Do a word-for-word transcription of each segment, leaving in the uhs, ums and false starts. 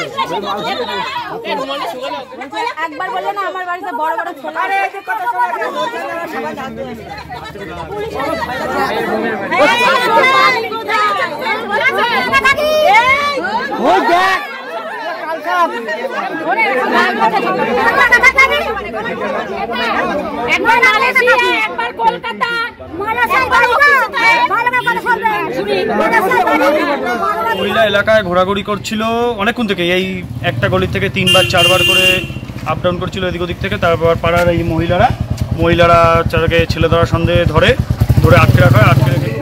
একবার বললো না আমার বাড়িতে বড় বড় ছোট আরে এই যে কথা শোনা সবাই জানতে ওই দেখ একবার মালয়েশিয়া একবার কলকাতা মহিলা এলাকায় ঘোরাঘুরি করছিল অনেকক্ষণ থেকে, এই একটা গলি থেকে তিনবার চারবার করে আপ ডাউন করছিল এদিক ওদিক থেকে। তারপর পাড়ার এই মহিলারা মহিলারা চারকে ছেলে ধরার সন্দেহে ধরে ধরে আটকে রাখা হয়। আটকে রেখে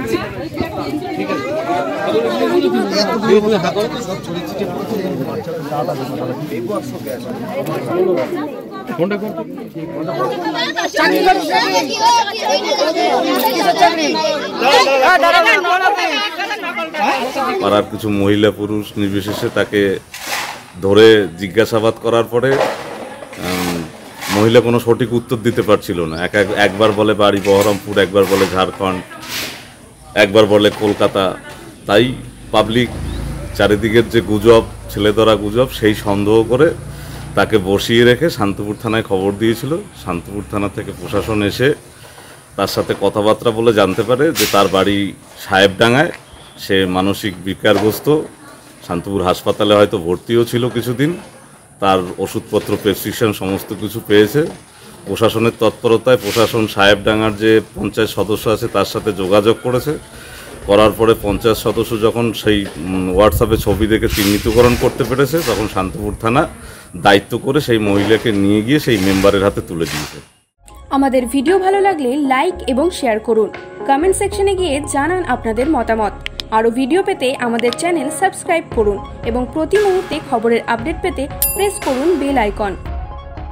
পাড়ার কিছু মহিলা পুরুষ নির্বিশেষে তাকে ধরে জিজ্ঞাসাবাদ করার পরে মহিলা কোনো সঠিক উত্তর দিতে পারছিল না। এক একবার বলে বাড়ি বহরমপুর, একবার বলে ঝাড়খণ্ড, একবার বলে কলকাতা। তাই পাবলিক চারিদিকের যে গুজব, ছেলে ধরা গুজব, সেই সন্দেহ করে তাকে বসিয়ে রেখে শান্তিপুর থানায় খবর দিয়েছিল। শান্তিপুর থানা থেকে প্রশাসন এসে তার সাথে কথাবার্তা বলে জানতে পারে যে তার বাড়ি সাহেবডাঙ্গায়, সে মানসিক বিকারগ্রস্ত, শান্তিপুর হাসপাতালে হয়তো ভর্তিও ছিল কিছুদিন, তার ওষুধপত্র প্রেসক্রিপশন সমস্ত কিছু পেয়েছে। প্রশাসনের তৎপরতায় প্রশাসন সাহেবডাঙ্গার যে পঞ্চায়েত সদস্য আছে তার সাথে যোগাযোগ করেছে। করার পরে পঞ্চায়েত সদস্য যখন সেই হোয়াটসঅ্যাপে ছবি দেখে চিহ্নিতকরণ করতে পেরেছে, তখন শান্তিপুর থানা দায়িত্ব করে সেই মহিলাকে নিয়ে গিয়ে সেই মেম্বারের হাতে তুলে দিয়েছে। আমাদের ভিডিও ভালো লাগলে লাইক এবং শেয়ার করুন। কমেন্ট সেকশনে গিয়ে জানান আপনাদের মতামত। আরও ভিডিও পেতে আমাদের চ্যানেল সাবস্ক্রাইব করুন এবং প্রতি মুহূর্তে খবরের আপডেট পেতে প্রেস করুন বেল আইকন।